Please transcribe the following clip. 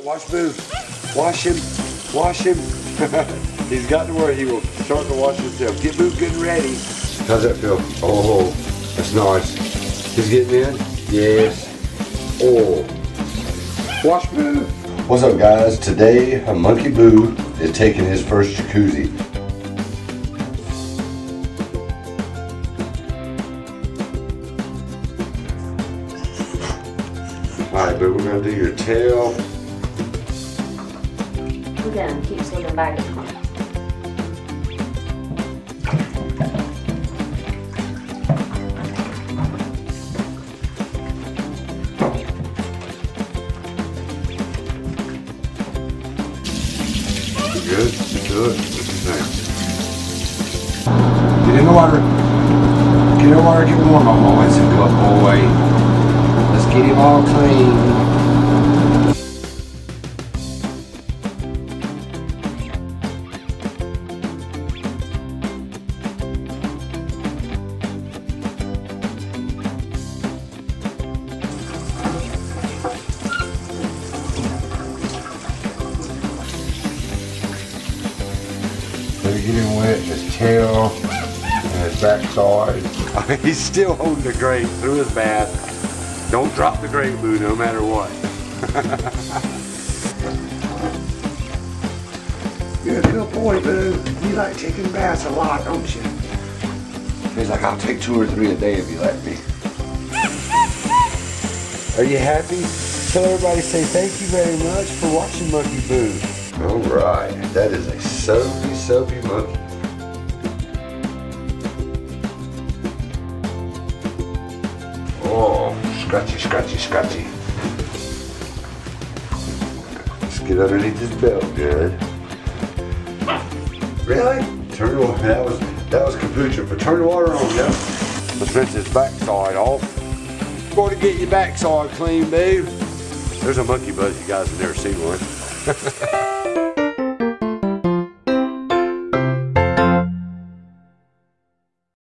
Watch Boo. Wash him. Wash him. He's got to where he will start to wash himself. Get Boo good and ready. How's that feel? Oh, that's nice. He's getting in? Yes. Oh. Wash Boo. What's up, guys? Today, Monkey Boo is taking his first jacuzzi. Alright, Boo, we're going to do your tail. Again, keep slipping back. Good? Good. What you think? Get in the water. Get in the water, get warm. Oh, that's a good boy. Let's get him all clean. Get him wet, his tail, and his backside. He's still holding the grape through his bath. Don't drop the grape, Boo, no matter what. You're a good boy, Boo. You like taking baths a lot, don't you? He's like, I'll take 2 or 3 a day if you let me. Are you happy? Tell everybody, say thank you very much for watching Monkey Boo. All right, that is a soapy monkey. Oh, scratchy. Let's get underneath his belt, good. Really? Turn the water. That was kombucha, but turn the water on, yeah. Let's rinse his backside off. Going to get your backside clean, babe. There's a monkey buzz. You guys have never seen one.